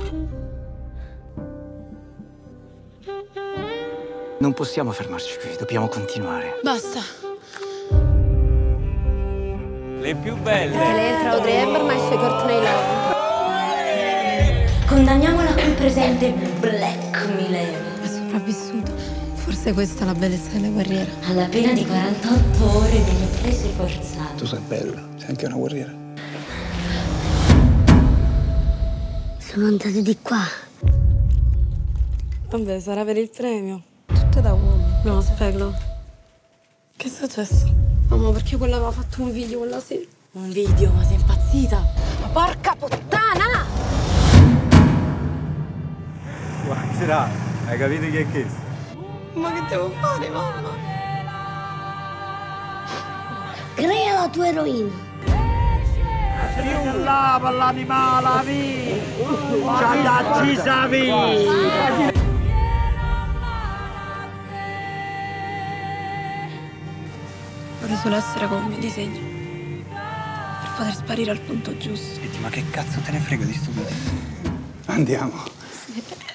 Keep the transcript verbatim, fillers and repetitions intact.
Non possiamo fermarci qui, dobbiamo continuare. Basta. Le più belle. Elettra, Audrey Hepburn esce Courtney Love. Condanniamola qui presente Black Millennium. È sopravvissuto. Forse questa è la bellezza delle guerriere. Alla pena di quarantotto ore delle prese forzate. Tu sei bella, sei anche una guerriera. Sono andate di qua. Vabbè, sarà per il premio. Tutte da uomo. No, speglo. Che è successo? Mamma, perché quella aveva fatto un video quella sera? Un video? Ma sei impazzita? Ma porca puttana! Guarda, hai capito chi è questo? Ma che devo fare, mamma? Crea la tua eroina. Più là per l'animale, vi! C'ha ci savi! Vorrei solo essere come il mio disegno. Per poter sparire al punto giusto. Senti, ma che cazzo te ne frega di sto video? Andiamo. Sì.